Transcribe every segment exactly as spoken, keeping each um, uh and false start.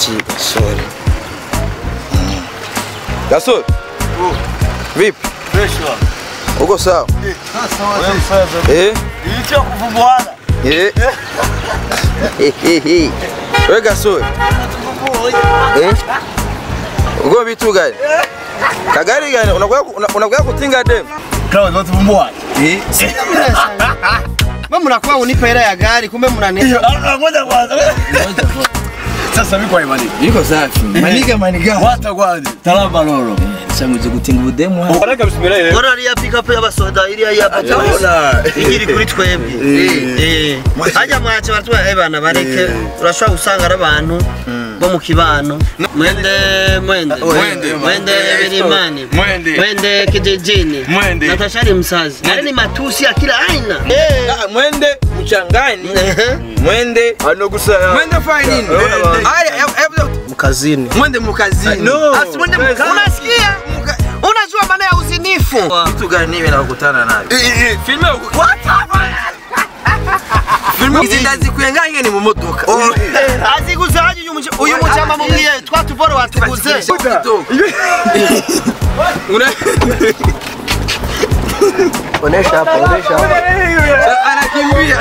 iki gasore. Gasore. Vipi? Fresh wa. Uko sawa? Eh, sawa. Wewe msaza. Eh? Ilicho kuvumbwana. Eh. Wewe gasore. Eh? Ugo vitu gani? Kagari gani? Unakuwa unakuwa kutinga dem. Klawe watu vumbwana. Eh? Mama mnakuwa unipa hela ya gari kumbe mnanipa. Ngoja kwanza. Sasa mimi kwa imani. Yuko safi. Maniga maniga. Wata kwanza. Talaba lolo. Samuje gutinga ubudemu hapa. Baraka bismillah ile. Bora ali pick up y'abasoda iri yapa. Tabona. Igiri kuri twebwe. Eh. Haja mwacha watu ebana bareke. Urashobora gusanga ari abantu bo mu kibano. Mwende mwende. Mwende. Mwende Birimani. Mwende. Mwende kijijini. Mwende. Natasha ari msazi. Yale ni matusi ya kila aina. Eh, mwende mchangani. Mwende Anogusaya. mwende fanya nini? Haya, Mkazini. mwende mukazini. No. Asi mwende mukazini. Unasikia? Unajua maana ya uzinifu? Vitu gani hivi nakutana navyo? Filme uko. Filme izindazi kuyengange ni mu modoka. Aziguzaje uyu muchama mumwiye twatuvoro watuguze. Una Onesha hapa, onesha hapa. anakimbia.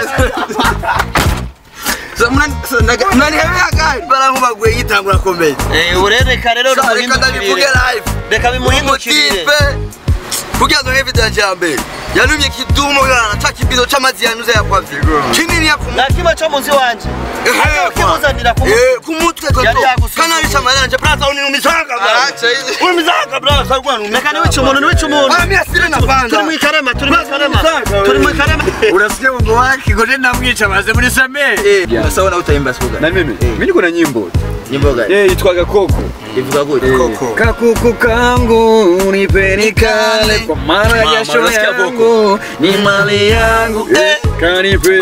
Mnani hemea gari bara nkubagwe yitangura komeye. Eh urereka rero Bivuge live. Reka bimuhindukirire. Kugira ngo video njambe. Yarumye kidumo yana takibizo cy'amazi yanuze yakwavye. Kinini yakumu. Na kima cyo munsi wanje. Haka kimuzanira ku Eh kumutwe to. Kana ari chamaranje brother uni umizanga bra. Acha hizi. Uri mizanga bra sagwa nu. Meka niwe cyo muntu niwe cyo muntu. Ah mimi asire na banda. Turi mu karema, turi mu karema. Turi mu karema. Unasikia mambo yake ngoje namwica maze muri samee. Eh sawa utaimba siku gani? Na mimi mimi niko na nyimbo. Nyimbo gani? Eh itwaga Koko. Ivuga gute? Koko. Kakuku kangu nipeni kale kwa mara jasho yangu ni mali yangu eh kanipe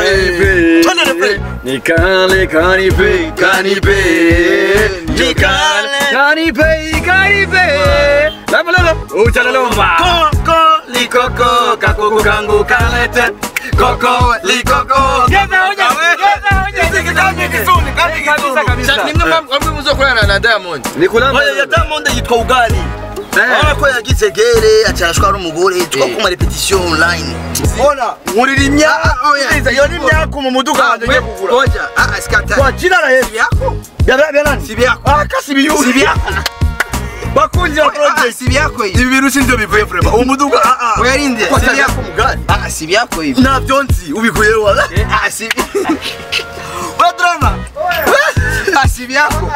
kanipe ni kale kanipe kanipe ni kale kanipe kanipe lama lama uchalalomba koko likoko kakuku kangu kalete koko likoko geza hoja geza hoja sikitani kisuni kabisa kabisa Nimwe mwamwe muzokorana na Diamond. Nikulamba ya Diamond yitwa ugali. Ara ko yagize gere acarashwa ari umugore twa kuma repetition online. Ona muririmya iyo ni myako mu muduga wanje ngiye kugura. Koja ah skata. Kwa jina la Yesu yako. Ya ya nani? Sibi yako. Ah kasi biyu. Sibi yako. Bakunzi ya project. Sibi yako hivi. Ibi biru sinzo bivuye vrema. Umuduga ah ah. Uyarinde. Sibi yako mugari. Ah sibi yako hivi. Na byonzi ubikuye wala. Ah sibi. Wa drama. Ah sibi yako.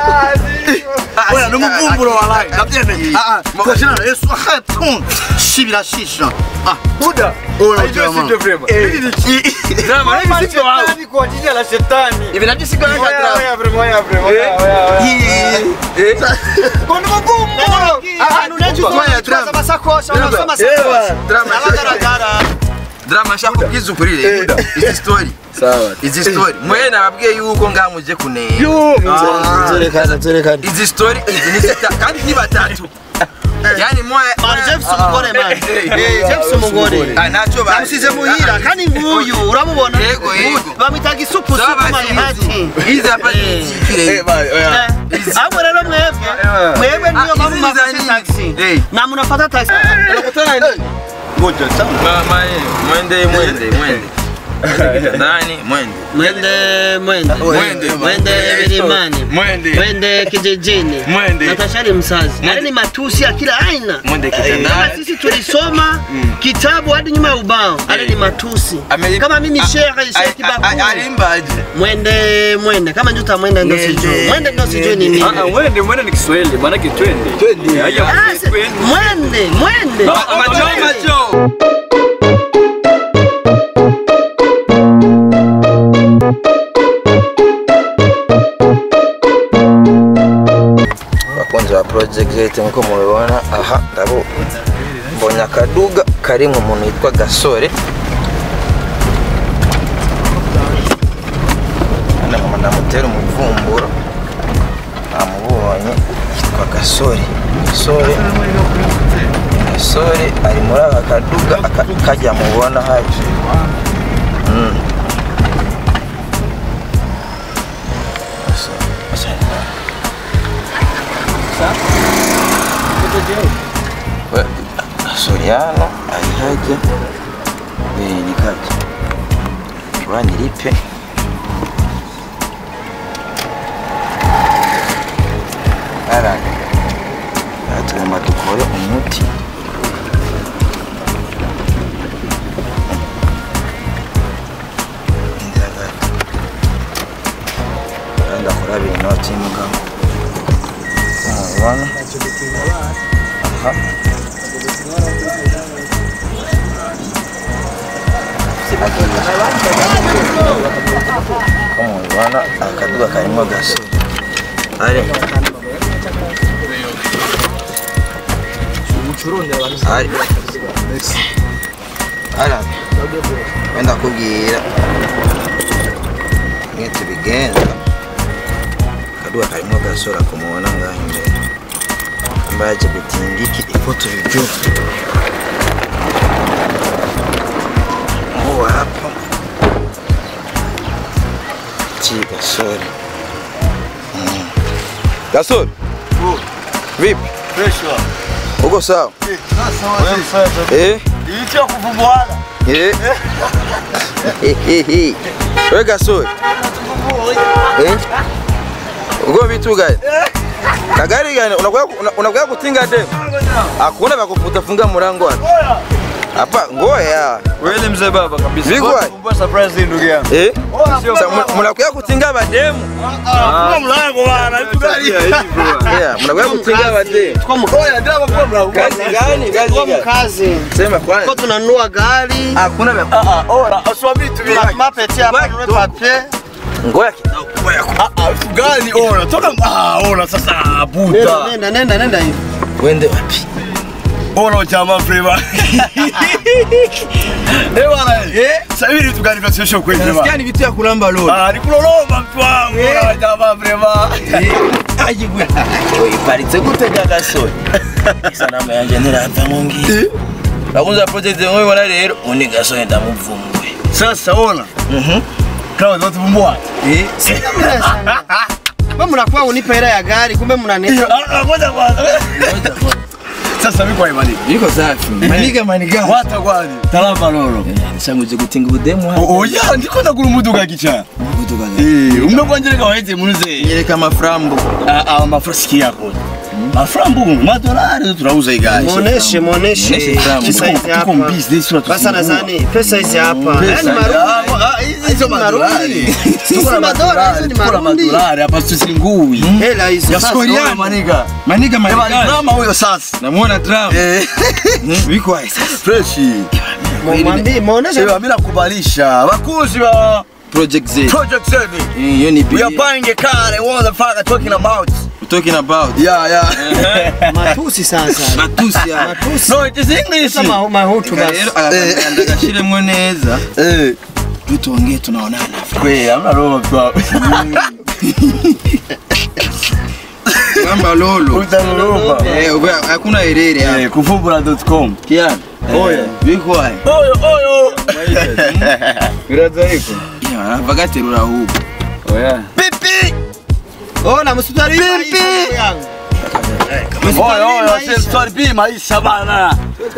Oya no muvumburo walahi. Ndabyemeye. Ah ah. Kwa jina la Yesu hatun. Shibira shisha. Ah buda. Ona drama. Sinzo vrema. Drama ni sinzo wao. Ni kwa jina la shetani. Hivi ndio siku ya drama. Oya vrema oya vrema. Oya oya. Eh. Kono muvumburo. Ah nunecho kwa drama basakosha unasoma Ewa. Drama. Abagaragara. Drama shako kizu kurire. Izi story. Sawa. Izi story. Mwe nababwiye yuko ngamuje kunera. Yo. Zerekana zerekana. Izi story izi ni zita kandi ni batatu. Yani mwe Man Jefferson umugore man. Eh Jefferson umugore. Ah nacho ba. Namusize muhira kandi nguyu uramubona. Yego yego. Bamitaga isupu supu manihati. Izi hapa ni kile. Abo rero mwebwe. Mwebwe niyo mama mafata taxi. Na munafata taxi. Unakutana nini? Ngoja sana. Mama mwende mwende mwende. Nani mwende. Mwende mwende. Mwende. Mwende Birimani. Mwende. Mwende kijijini. Mwende. Natasha ari msazi. Yale ni matusi ya kila aina. Mwende Kama kitandani. sisi tulisoma kitabu hadi nyuma ya ubao. Ale ni matusi. Kama mimi Sheikh Sheikh Kibaku. Alimbaje. Mwende mwende kama njuta mwende ndo sijui. Mwende ndo sijui ni nini. Ah mwende mwende ni Kiswahili maana ki twende. Twende. Haya Mwende mwende. Macho macho. Bakunzi wa project yetu nko mubibona aha ndabo mbonye akaduga kari mu muntu yitwa Gasore ana mama namutera umuvumburo amubonye yitwa Gasore Gasore Gasore ari muri aka kaduga kajya mubona haje Soriano alihaja eh nikaje wani lipe ara atuma dukore umuti ndaga anda kora bino timuga wana aha como wana akaduka karimo gaso ari ari ara wenda kubwira ngeto bigenda akaduka karimo gasora kumubona ngaho imbere mbaje bitingiki ifoto y'ibyo hapo chica sorry Gasol vipi fresh uko sawa eh sasa eh hicho kuvumbwana eh eh wewe Gasol eh uko vitu gani kagari gani unakuwa unakuwa kutinga demu hakuna vya kufuta funga mlango wapi hapa ngoya wewe mzee baba kabisa kwa surprise ndugu yangu eh mnakuja kutinga bademu ah mlango bana vitu gani yeah mnakuja kutinga bademu ngoya ndio kwa mlango kazi gani kazi Kwa mkazi sema kwanza kwa tunanunua gari hakuna vya ah ah ora aswami tu mapete hapa tununue papier ngoya kidogo ngoya ah ah vitu gani ora toka ah ora sasa buta nenda nenda nenda hivi wende wapi ora chama frema eh bwana eh sasa hivi vitu gani vya sio kweli bwana nasikia ni vitu ya kulamba lolo ah ni kulolomba mtu wangu ora chama frema ajibwe oi paritse gutega Gasol sana yanje ndirava ngongi bakunza project ngoyi bona rero undi Gasol ndamuvumbuye sasa ona mhm Claude watuvumbua eh Kwa mnakuwa unipa hela ya gari kumbe mnanesa. Ah ngoja kwanza. Sasa mimi kwa imani. Niko safi. Maniga maniga. Wata kwani. Talamba lolo. Nisanguje gutinga budemu hapa. Oh ya ndiko ndagura umuduga gicha. Umuduga. Eh, umwe kwanjereka waheze munuze. Nyereka maframbo. Ah ah mafraski yako. Maframbo madolari tunauza igari. Muoneshe muoneshe. Kisa hizi hapa. Tuko business tu. Basa nadhani pesa hizi hapa. Yaani marundi. Ah hizo madolari. Tuko na madolari hizo ni marundi. Madolari hapa tusingui. Hela hizo. Ya Soriano maniga. Maniga maniga. Drama huyo sasa. Namuona drama. Eh. Wiko hai sasa. Fresh. Mwambi muoneshe. Mimi nakubalisha. Bakuzi wa Project Z. Project Z. Hiyo ni We are buying a car and what the fuck are talking about? Talking about. Yeah, yeah. Matusi sasa. Matusi ya. Matusi. No, it is English. Kama mahutu basi. Andagashire mweneza. Eh. Tuongee tunaonana. Kweli, amna roho kwa. Gamba lolo. Utaloloba. Eh, hakuna erere hapa. Eh, kufumbula dot com. Kiana. Oya. Biko hai. Oyo, oyo. Biraza iko. Ya, bagaterura huko. Oya. Pipi. Ona msitari pipi. Oyo, oyo, sasa story bi maisha bana.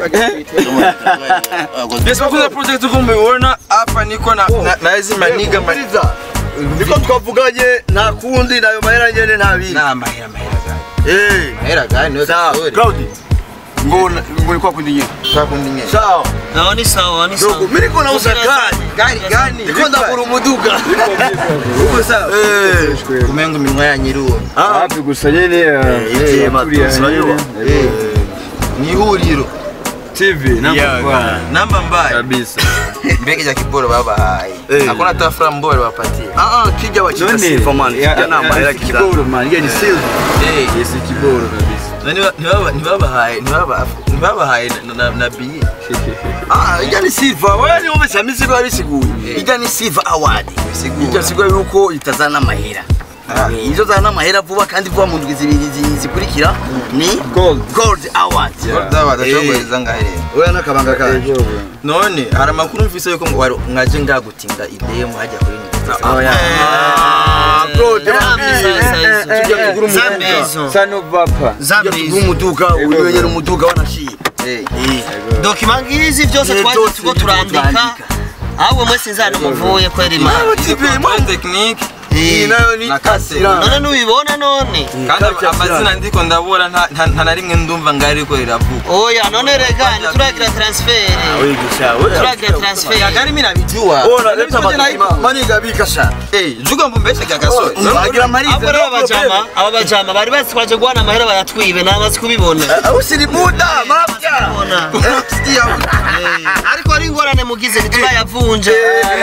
Besa kuna project kumbe uona hapa niko na na hizi maniga maniga. Niko tukavugaje na kundi nayo mahera nyene nabi. Na mahera mahera gani? Eh. Mahera gani wewe? Sawa, Claude. Ngona ngoni kwa kundi nyene. Kwa kundi nyene. Sawa. Na ni sawa, ni sawa. Mimi niko nauza gari. Gari gani? Niko ndakuru muduga. Uko sawa? Eh. Kumengo minwa ya nyiruo. Ah, wapi gusanyene eh matusayo. Eh. Ni huriro. T V namba mbaya. Namba mbaya Kabisa. Mbege ya kiboro baba hai. Hakuna tafra mbora wapatie. Ah ah kija wachita sifa man. Kija namba ila kiboro man. Yeye ni silver. Eh, yes kiboro kabisa. Nani ni baba ni baba hai, ni baba ni baba hai na na bi. Ah, ija ni silver. Wewe ni umeshamisi kwa bisiguye. Ija ni silver award. Ija sigwa yuko itazana mahera. izo zana amahera vuba kandi vuba mu ndwi zibiri zikurikira ni Gold. Gold Awards. Gold Awards ashobora ngahere. Oya nakabanga kaje. None hari amakuru mfise yuko ngo mwaje ngagutinda ideye mu hajya kuri ni. Oya. Gold. Zambizo. Sanovapa. Zambizo. Umuduga uyoyera umuduga wanashiye. Eh. Document ngizi byose twaje tugo turandika. Ahubwo mwe sinzana muvuye kwera imana. Technique. Iyi nayo ni nakasira. None nubibona none. Kandi amazina ndiko ndabura nta na rimwe ndumva ngari ko iravuga. Oya none rega turagira transfer. Oyigisha we. Turagira transfer. Yagari mimi nabijua. Ona leta mani gabika sha. Eh, juga mbumbesha gagasore. Agira marize. Abo rero abajama, aba bajama bari basi kwaje guhana amahera bayatwibe namaze kubibona. Usiri muda mapya. Ariko ari ngorane mugize ntiturayavunja.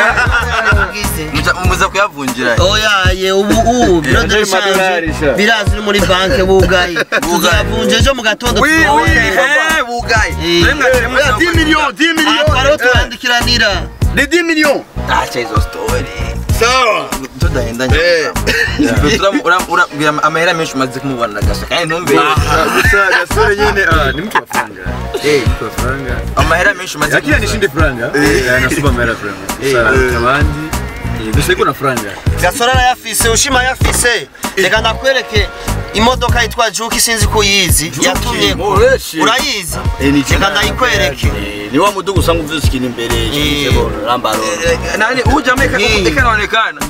Mugize. Muza kuyavunjira. Oya ye ubu ubu biro de change. Birazi muri banke bugaye. Tuzavunje ejo mu gatondo. Oui oui eh bugaye. dix millions dix millions. Akaro turandikiranira. Les dix millions. Acha hizo story. Sawa. Tudaenda nje. Ura ura ura amahera menshi umaze kumubona gasa. Kandi ntumbe. Gusa gasore nyene ah ni mtu wa franga. Eh, Mtu wa franga. amahera menshi umaze. Lakini nishinde franga. Eh, na super mera franga. Sasa tabandi. Gusa iko na franga. Gasora na yafise ushima yafise. Reka ndakwereke imodoka yitwa Juki sinzi ko yizi yatumye urayizi. Reka ndayikwereke. Ni wa mudugu usanga uvuze ikintu imbere cy'isebo rambaro. Nani uja meka ikanaonekana.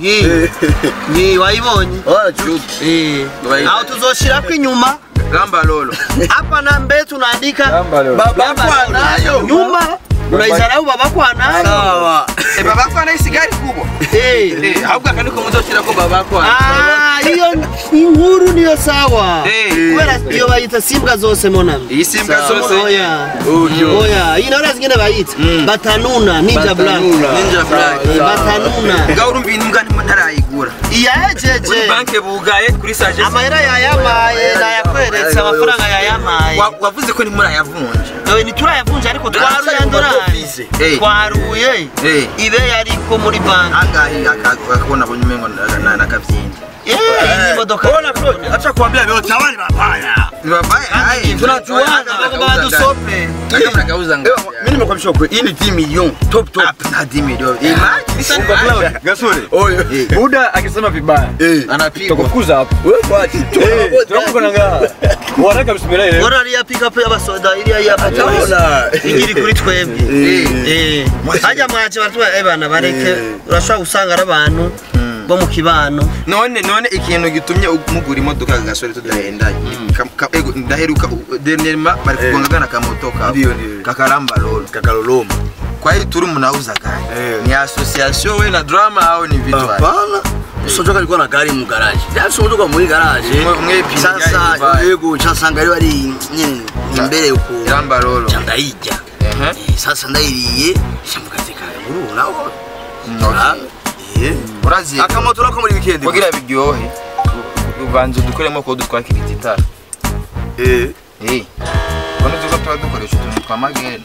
Ni wayibonye. Ah Juki. Eh. Au tuzoshira kwa inyuma. Gamba lolo. Hapa na mbele tunaandika Baba kwa nayo. Nyuma unaizarau baba kwa nayo. Sawa. Eh baba kwa na isigari kubwa. Eh. Eh, ahubwo kaniko muzoshira ko baba kwa. Ah, hiyo inkuru niyo sawa. Eh. Kubera iyo bayita simbwa zose mona. Iyi simbwa zose. Oya. Oya, ino ora zingine bayita. Batanuna, Ninja Black. Ninja Black. Batanuna. Gaurumva imbwa ntarayigura. Iya ejeje. Kuri banke bugaye kuri sage. Amahera yayamaye nayakweretse amafaranga yayamaye. Wavuze ko ni muri ayavunje. Oya ni turayavunje ariko twaruyandora. Twaruye. Ibe yariko muri banke. Angahi akabona bonyemengo nakavyindi. Eh, imodoka. Ona bro, acha kuambia yote abari babaya. Bibabaya ai tunajuana baba dusope. Kaka mnagauza ngapi? Mimi nimekwambia kwa hii ni dix millions top top. Na dix millions. Imagine Gasore. Oyo. Buda akisema vibaya. anapigwa. Tukukuza hapo. Wewe kwachi. Tunakona nga. Waraka bismillah ile. Bora ya pick up y'abasoda iri ya Ona. igiri kuri twebwe. Eh. Hajya mwaje batu ebana bareke urashobora usanga ari abantu bo mu kibano. None none ikintu gitumye mugura imodoka Gasore tudahenda. Ego ndaheruka dernièrement bari kugongana kamotoka. Kakaramba lolo. Kakaloloma. Kwa hiyo turi mnauza gari. Ni association we na drama au ni vitu wapi? Hapana. Sojoka alikuwa na gari mu garage. Yaso sojoka muri garage. Sasa yego chasanga ari bari nyine imbere uko. Ramba lolo. Chandayija. Eh. Sasa ndayiriye shamukazeka muri unaho. Eh. Urazi. Akamotora ko muri weekend. Kugira biryohe. Ubanze dukoremo ko dutwakira igitara. Eh. Eh. Kono tuko twa dukoresha utuntu twa magere.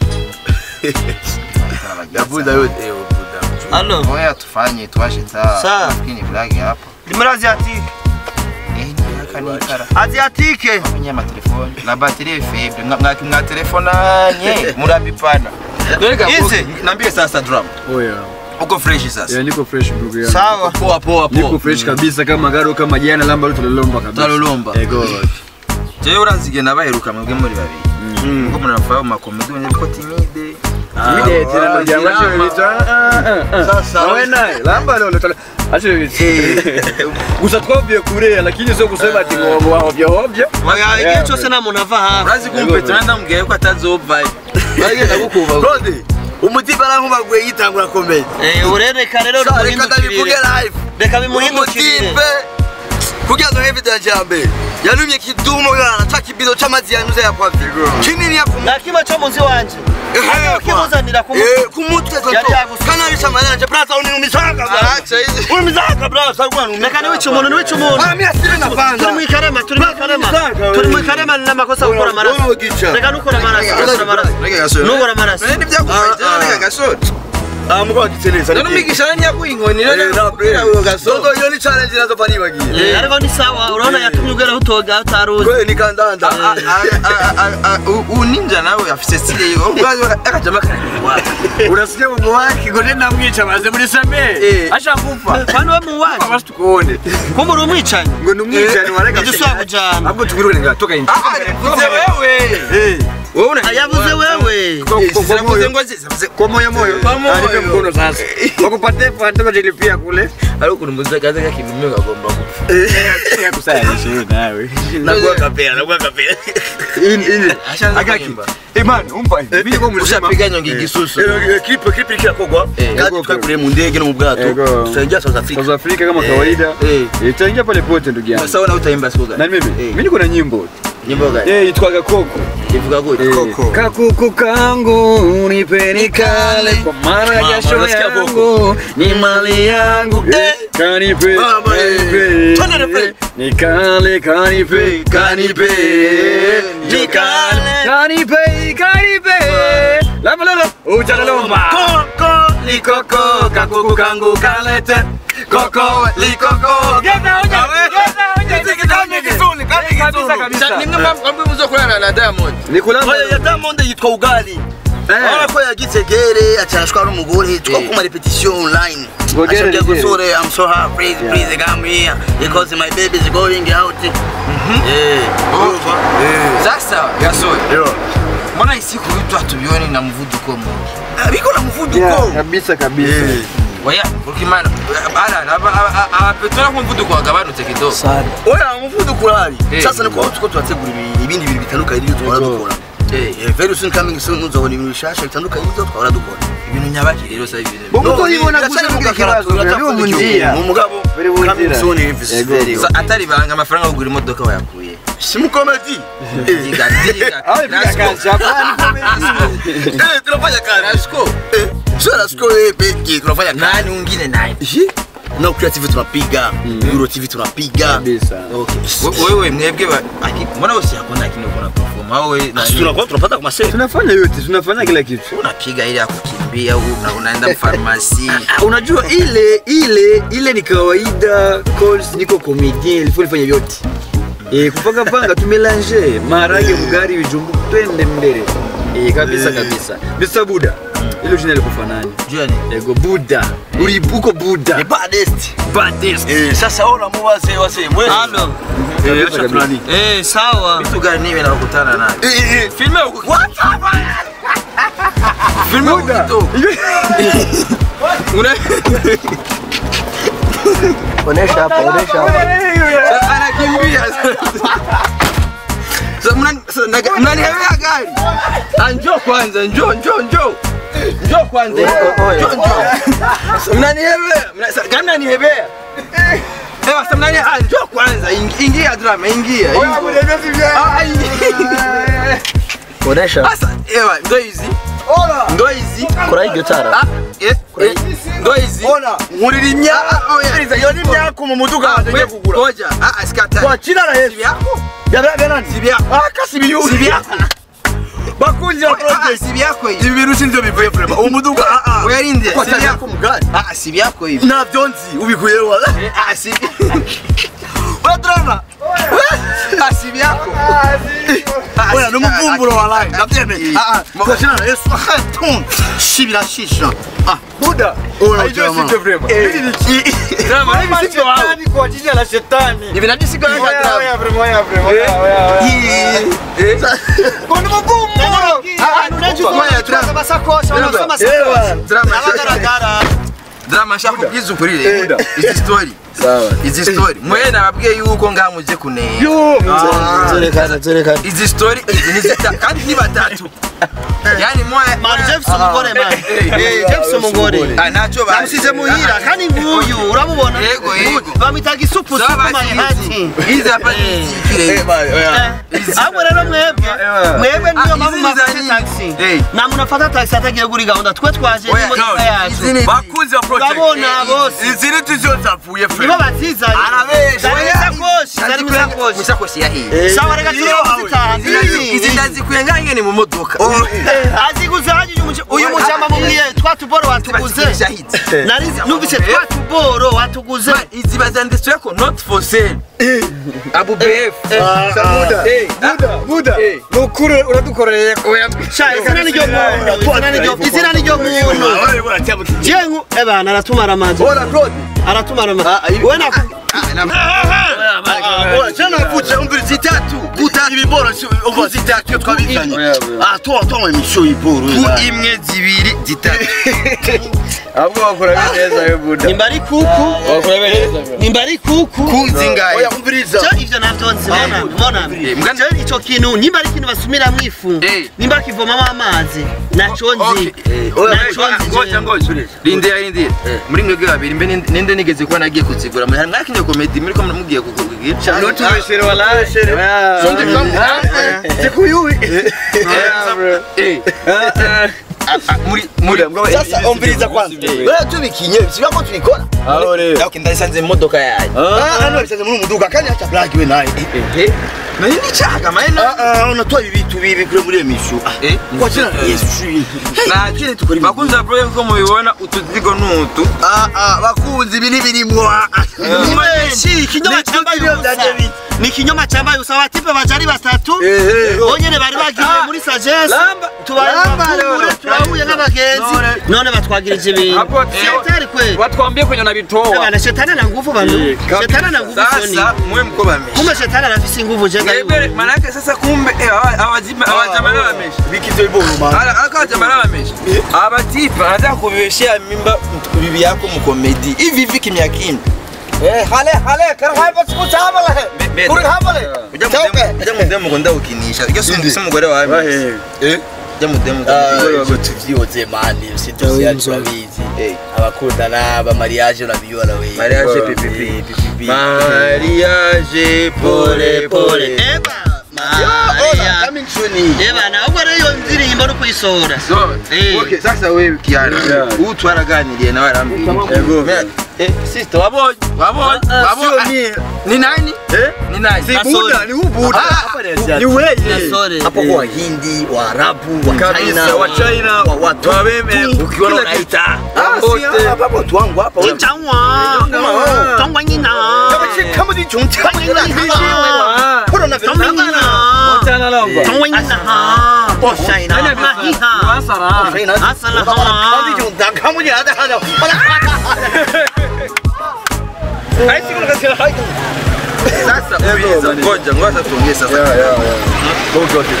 Yabuda yote yobuda. Allo. Oya tufanye twashe ta. Sawa. Lakini blague hapa. Limera Asiatique. Eh ni akanikara. Asiatique. Kwenye ma telefone. La batterie est faible. Ngaki mna telefone nye murabipana. Izi. Niambie sasa drum. Oya. Uko fresh sasa. Ya niko fresh ndugu yangu. Sawa. Poa poa poa. Niko fresh kabisa kama garo kama jana lamba tulilomba kabisa. Talolomba. Ego. Je urazige nabaheruka mwebwe muri babiri. Ngo munafayo makomedi niko timide. Timide tena ndio yangu sasa. Wewe naye lamba lolo. Acha gusa twabye kure lakini sio kusema ati ngo wahobya hobya. Magaye cyose na munava hafi. Urazi kumpeta ndamubwiye ko atazova. Bagenda gukuva. Gode. Umutima arankubagwe yitangura komedi. Eh urereka rero ruhindukirire. Reka bimuhindukirire. Kugira ngo evidence yambe. Yarumye kidumo yana takibido chamazi yanuze ya kwa vigo. Kinini ya kumu. Nakima cyo muzi wanje. Eh kimuzanira ku Eh kumutwe toto. Kana bisha malanje brother uni umizaga. Acha hizi. Umizaga brother kwa uni. Mekani wicu umuntu ni wicu umuntu. Ah mimi asiri na panga. Turi mu ikarema, turi mu ikarema. Turi mu ikarema na makosa gukora amaraso. Reka nukora amaraso, gukora amaraso. Reka Gasore. Nukora amaraso. Nende byakubaye reka Gasore. Ah muko agiteleza. None umigisha nani yaguha inkoni rero nakubwira uyo gasogo. Dodo iyo ni challenge nazo pani bagiye. Ariko ni sawa urabona yatumye ugera utoga utaruzi. Kwe ni kandanda. Uninja nawe afise style yo. Ubwo akajama kanwa. Urasikia mu waki ngo nenda mwica baze muri same. Asha kufa. Kwani wa mu waki? Basi tukuone. Ko muri umwicanye. Ngo numwicanye wareka. Idusaba kujana. Ahubwo tugirwe ngatoka inje. Vuze wewe. Eh. Wewe una ayavuze wewe. Sinakuze ngo zivuze kwa moyo moyo. Alipe mkono sasa. Wakupate fanta bajelipia kule. Ariko kunumuza kaza kakinumyo kagomba kufa. Eh, kusayalisha wewe nawe. Nakuwa kapea, nakuwa kapea. Ini ini. Agaki. Eh man, umpa. Mimi kwa mwisho ushapiganya nyongi igisusu. Clip clip ikakogwa. Kati tukakure mu ndege no mu bwato. Tutaingia South Africa. South Africa kama kawaida. Eh, itaingia pale pote ndugu yangu. Sasa una utaimba siku gani? Na mimi? Mimi niko na nyimbo. Nyimbo gani? Eh, itwaga Koko. Ivuga gute? Koko. Kakuku kangu nipeni kale kwa mara jasho yangu ni mali yangu. Kanipe. Kanipe. Ni kale kanipe, kanipe. Ni kale kanipe, kanipe. Lama lolo. Ujalaloma. Koko ni koko kakuku kangu kalete. Koko ni koko. Genda hoja. Genda hoja. Tikitani kisuni, kani kabisa kabisa. Nimwe mambo muzokorana na Diamond. Nikulamba ya Diamond yitwa ugali. Ara ko yagitegere acyashwa n'umugore two kuma repetition online. Ashobye gusore I'm so happy please come here because my baby is going out. Eh. Sasa gasore. Mbona isiku yetu atubione na mvuduko mwingi? Biko na mvuduko. Kabisa kabisa. Oya, ukimana ala aba petrol ku mvuduko wagabanutse kidogo. Sana. Oya mvuduko urari. Sasa niko tuko twategura ibindi bintu bitandukanye ibyo twara dukora. Eh, very soon coming soon uzobona ibintu bishasha bitandukanye ibyo twara dukora. Ibintu nyabaki rero sa ibintu. Bongo ibona kuze mu kibazo byo mu nzira. Mu mugabo coming soon if Sa atari banga amafaranga kugura imodoka wayakuye. Simu comedy. Diga diga. Ah, diga kazi hapa comedy. Eh, tunafanya kazi. Asko. Eh, sio asko eh peki tunafanya kazi. Nani mwingine nani? Na creative tunapiga, Euro T V tunapiga. Kabisa. Okay. Wewe mwebwe mbona wose hakuna kino kuna perform. Wewe na tunakuwa tunapata kwa sale. Tunafanya yote, tunafanya kila kitu. Unapiga ile ya kukimbia una unaenda pharmacy. Unajua ile ile ile ni kawaida cause niko comedian, ilifo nifanye yote. Eh, kupanga panga tumelange maharage mugari bijumbu twende mbele. Eh, kabisa kabisa. mister Buddha. Ile jina likufa nani? Jua ni Ego Buddha. Uri uko Buddha. The baddest. Baddest. Eh, sasa ona muwaze wase mwe. Halo. Eh, acha tunani. Eh, sawa. vitu gani niwe nakutana nayo? Eh eh, Filme huko. what? Filme huko. Una Onesha hapa, onesha hapa. anakimbia. Sasa mnani mnani hawea gari. Njoo kwanza, njoo njoo njoo. Njoo kwanza. Njoo njoo. Mnani hawea, gani nani hawea? Eh, sasa mnani njoo kwanza, ingia drama, ingia. Ah, ingia. Onesha. Sasa ewa, ndo hizi. Ona. Ndo hizi. Kura hiyo tara. Ah, eh. Ndo hizi. Ona, nguririmya. Iriza yo ni myako mu muduga waje kugura. Ngoja. Ah, asikata. Kwa china la Yesu. Yako? Yabaga nani? Sibi yako. Ah, kasi biyuri. Sibi yako. Bakunzi ya project. Sibi yako hivi. Ibi bintu sinzo bivuye frema. Umuduga ah ah. Wewe rinde. Kwa Sibi yako yako. mugari. Ah, sibi yako hivi. Na vyonzi ubikuye wala. Ah, sibi. Wa drama. Ah, sibi yako. Oya no muvumburo walai. Ndavyeme. Ah ah. Kwa china la Yesu. Ah, ton. Shibira shisha. Ah, Buddha. ona jamaa. Drama, hivi si ndio wao. Ni kwa ajili ya shetani. Hivi nadi siku yako Oya, drama. oya, vrema, oya, vrema, oya, oya, oya. Eh. Kwa muvumburo. Ah, unachukua ya drama. Basakosha, unasoma Ewa. Drama. abagaragara. Drama shakubwiza ukuri rero. Izi story. Sawa. Izi story. Mwe nababwiye yuko ngamuje kuneye. Yo. Zerekana, zerekana. Izi story izi ni zita kandi ni batatu. Yani mwe Man James umugore man. Eh, James umugore. Ah, nacho ba. Namusize muhira kandi nguyu urabubona. Yego yego. Bamitaga isupu supu mayihati. Izi hapa ni kile. Abo rero mwebwe mwebwe niyo mpamvu izi mafite ni- taxi. Eh. Na munafata taxi atagiye kuri gahunda twe twaje Oya, n'imodoka izi yacu. ni- Bakunzi ya project. Urabona bose. Iziri tuzo zapfuye Nibo frema. batizanye. Arabesha. Zari isakoshi, zari isakoshi. Musakoshi yahiye. Sawa reka turi kuzitaha. Izi ndazikuye ngangene mu modoka. Aziguze hajije uyu mujama mubwiye twatuboro watuguze narizi numvise twatuboro watuguze izi bazanditswe ko not for sale Abu B F Samuda Buda Buda nukuri uradukoreye oya sha izina ni ryo muntu izina ni ryo izina ni ryo muntu jengu ebana aratumara amazi ora Claude aratumara amazi wena ora jana kuja umvira zitatu guta ibiboro uva zitatu twabizanye ah to to emission iboro ku imwe zibiri zitatu ahubwo bakora neza yo Buda nimbari kuku bakora neza nimbari kuku kuzingaye oya umviriza cyo ivyo navyo nzibona mbona cyo ico kintu nimbari kintu basumira mwifu nimba kivomamo amazi naco nzi naco nzi ngoja ngoja rinde rinde muri mwebwe babiri mbe ninde nigeze kuba nagiye kuzigura muri hamwe akinye comedy muri ko mugiye kugira no tubeshere wala sonde kama sekuyui eh muri muri sasa umviriza kwanza wewe tubikinye sibako tulikora alo rero yako ndayisanze mu modoka yaje ah hano bisanze muri muduga kandi acha black we naye ehe na nini chaka maana ah ah unatoa ibitu bibi kule muri emission eh kwa jina Yesu na kile tukuri bakunza bro ko mubibona utuzigo nutu ah ah bakunzi biri birimwo si kinyoma cyambaye ni kinyoma cyambaye usaba tipe bajari batatu onyene bari bagiye muri sagesse tubayambare turahuye n'abagenzi none batwagirije ibintu shetani kwe batwambie kwenye na bitoa bana shetani na nguvu bantu shetani na nguvu soni sasa mwe mko bamesha kumbe shetani anafisi nguvu jenga ngebe manake sasa kumbe abajima abajamana bamesha bikizo iboro man ala akajamana bamesha abatipa anataka kubeshia mimba bibi yako mu comedy hivi hivi kimya kimya eh hale hale kar hai bas kuch habala hai kuri habale ujya mudemo ngo ndawukinisha iyo si umugore wawe eh ujya mudemo ngo tuvyihoze mani usitusiya turabizi abakundana aba mariage urabiyora we mariage pipi mariage pole pole eba Maria coming soon eba na ubwo rero ndirimbo no kuyisora okay sasa wewe kiana ubu twaraganiriye nawe arambwiye yego eh sister wabonye wabonye wabonye ni nani eh ni nani si Buda ni Buda hapa ni wewe hapo kwa Hindi wa Arabu wa China wa China watu wabeme ukiona unaita wote hapa watu wangu hapa ni changwa changwa nyina kama ni chungcha corona virus Chana longo changwa nyina po China mahiha asara asala kama ni chungcha kama ni hada hada hai sikuna katika hai sasa uliza ngoja ngoja tuongee sasa ya ya okay okay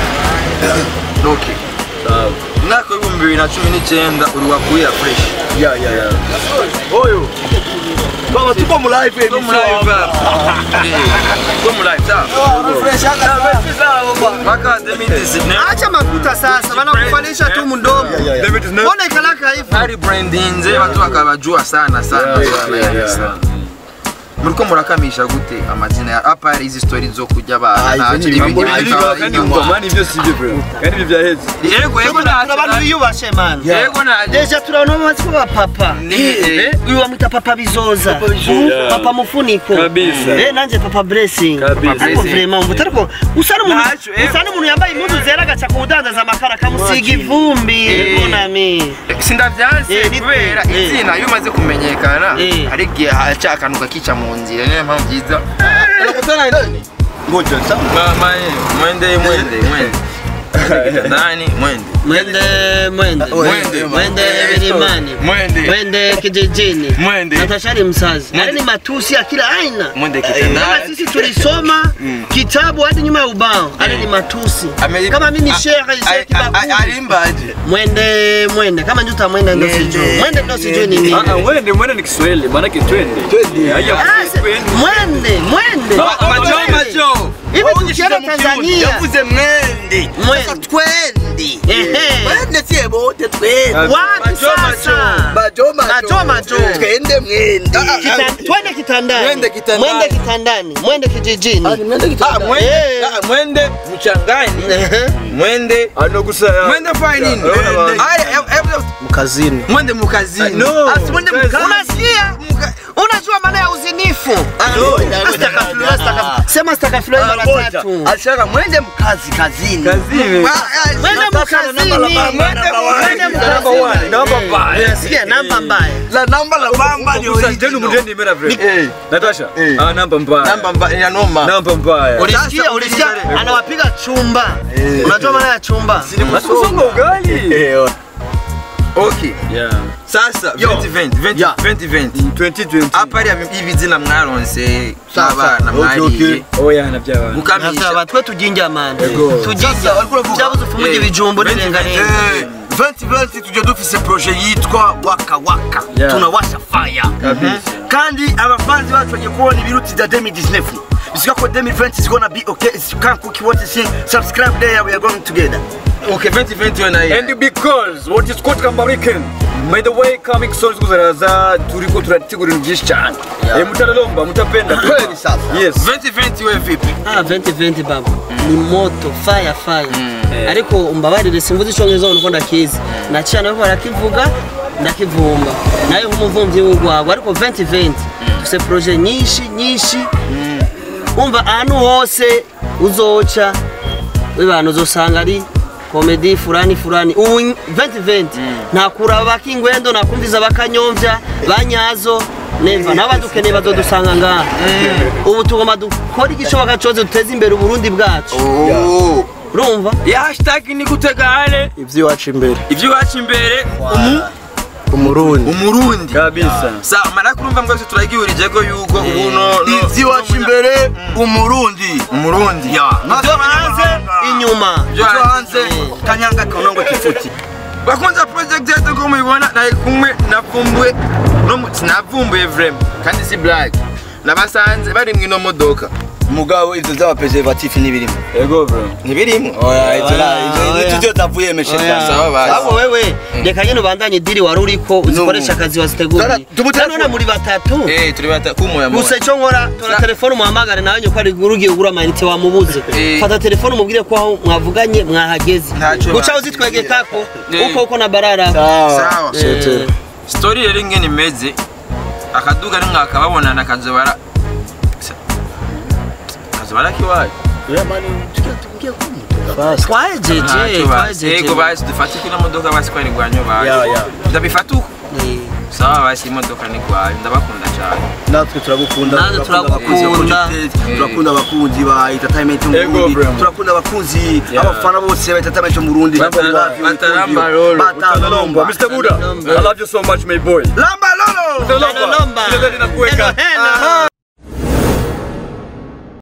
okay sawa nako ibihumbi bibiri na cumi n'icyenda uri wakuya fresh ya ya ya oyo baba tuko mu live tuko mu live tuko mu live sawa fresh hata sawa mpaka demi-dix-neuf acha makuta sasa wanakufalisha tu mdomo mbona ikalaka hivi hari branding watu wakabajua sana sana sana muriko murakamisha gute amazina ya hapa hari izi story zo kujya bana kandi ibyo sibyo bro kandi ibyo byaheze yego yego na abantu biyubashe man yego na deja turabona amatsiko ba papa uyu wamwita papa bizoza papa mufuniko kabisa eh nanje papa blessing ariko vraiment mvuta ariko usana umuntu usana umuntu yambaye impuzu zera gacha kudandaza amakara kamusiga ivumbi mbona mi sindavyanse kubera izina iyo umaze kumenyekana ari gihe hacakanuka kica mu nzira niyo mpamvu byiza unakutana nani ngoja sawa mama mwende mwende mwende ndani mwende mwende mwende mwende mwende vilimani mwende mwende kijijini mwende natashari msazi na ni matusi ya kila aina mwende kama kitandani sisi tulisoma kitabu hadi nyuma ya ubao ale ni matusi kama mimi shehe Sheikh Bakuli alimbaje mwende mwende kama njuta mwende ndo sijui mwende ndo sijui ni nini ah mwende mwende ni Kiswahili maana ki twende twende mwende mwende macho macho hivi tukienda Tanzania yavuze mwende mwende twendi ehe mwende tie bote twendi wapi sasa majo majo majo twende mwende twende kitandani mwende kitandani mwende kitandani mwende kijijini mwende kitandani mwende mwende mchangani mwende anogusaya mwende fine nini mkazini mwende mukazini no mwende mkazini unasikia unajua maana ya uzinifu Afu. Sema stakaflo mara tatu. Ashaka mwende mkazi kazini. Kazini. Mwende mkazini. Mwende mkazini. Namba mbaya. Sikia namba mbaya. La namba la bamba ni Usajeni mjeni mera vile. Eh. Natasha. Ah, namba mbaya. namba mbaya ya noma. Namba mbaya. Ulisikia ulisikia anawapiga chumba. Unajua maana ya chumba? Kusonga ugali. Eh. Okay. Yeah. Sasa twenty twenty twenty twenty twenty twenty. Hapa ari hivi zina mwaronse saba na mari. Oh yeah na byabana. Mukamisha. Batwe tujinja man. Tujinja byabuze ufumuje ibijumbo n'irengane. twenty twenty tujya dufise projet yitwa Waka Waka. Tunawasha fire. Kandi abafanzi bacu bagiye kubona ibiruti bya twenty nineteen. Bisika ko twenty twenty is gonna be okay. You can't cook what you see. Subscribe there, we are going together. Okay, twenty twenty na hii. And because what is called Kamarican. By the way, comic songs kuzaraza turiko turategura byinshi cyane. Eh mutaralomba mutapenda kweli sasa. Yes. twenty twenty we vipi? Ah twenty twenty baba. Ni moto fire fire. Ariko umbabarire simvuze icyongezo nuko ndakizi. Nacana ko barakivuga ndakivumba. Nayo nk'umuvumvyi w'ugwagwa ariko twenty twenty tuse projet nyinshi nyinshi. Umva ahantu hose uzoca wibana uzosanga ari komedi fulani fulani. Ubu twenty twenty ntakura bakingwendo nakumviza bakanyomvya banyazo neva nabadukeneye bazodusanga ngaha. Ubu tugoma dukora igishoboka cyose duteze imbere uburundi bwacu. Urumva? Ya hashtag ni gutegane Ivyo wacu imbere. ivyo wacu imbere umu Umurundi. umurundi kabisa. Sa mara kurumva ngo turagihurije ko yuko ubuno Ivyo wacu imbere umurundi. umurundi Ya. Navyo hanze inyuma. Ivyo hanze kanyanga konongo kifuti. bakunza project yetu ko mubibona naye kumwe navumbuye no sinavumbuye vraiment kandi si blague nabasanze bari mwino modoka Mugabo ivyo zaba preservatif nibirimo. Ego bro. Nibirimo. Oya ivyo ivyo tujyo tavuye meshe Sawa sana. basi. Abo wewe reka nyine ubandanye diri wari uriko uzikoresha akazi waziteguriye. None muri batatu. eh turi bata kumoya mo Gusa cyo nkora tora telefone umuhamagare nawe nyoko ari gurugiye ugura amayinite wamubuze. Fata telefone umubwire ko aho mwavuganye mwahageze. Guca uzitwege kako uko uko na barara. sawa story rero ingene imeze akaduga ni mwaka babonana kazobara kazobara kiwaye Twajeje, twajeje. ego basi dufate kuna modoka basi kwa rigwanyo baje ndabifata uko sawa basi imodoka ni kwayo ndabakunda cyane Natwe turagukunda. Natwe turagukunda. Turakunda abakunzi ba entertainment mu Burundi. Turakunda abakunzi abafana bose ba entertainment mu Burundi. Bataramba lolo. Bataramba. Mister Buddha, I love you so much my boy. Lamba lolo. Lamba. Lamba. Ndio ninakuweka.